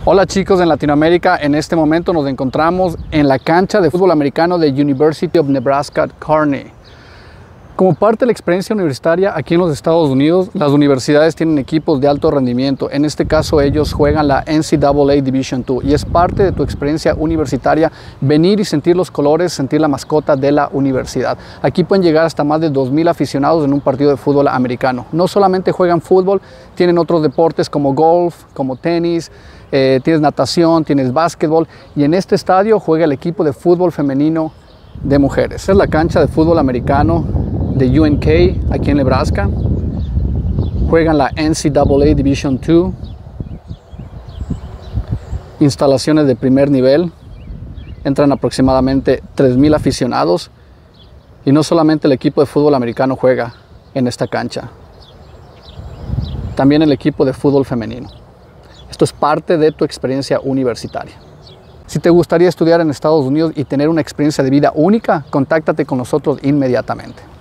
Hola chicos en Latinoamérica, en este momento nos encontramos en la cancha de fútbol americano de University of Nebraska-Kearney. Como parte de la experiencia universitaria aquí en los Estados Unidos, las universidades tienen equipos de alto rendimiento. En este caso ellos juegan la NCAA Division II y es parte de tu experiencia universitaria venir y sentir los colores, sentir la mascota de la universidad. Aquí pueden llegar hasta más de 2,000 aficionados en un partido de fútbol americano. No solamente juegan fútbol, tienen otros deportes como golf, como tenis, tienes natación, tienes básquetbol y en este estadio juega el equipo de fútbol femenino de mujeres. Esta es la cancha de fútbol americano de UNK aquí en Nebraska. Juegan la NCAA Division II. Instalaciones de primer nivel. Entran aproximadamente 3,000 aficionados. Y no solamente el equipo de fútbol americano juega en esta cancha, también el equipo de fútbol femenino. Esto es parte de tu experiencia universitaria. Si te gustaría estudiar en Estados Unidos y tener una experiencia de vida única, contáctate con nosotros inmediatamente.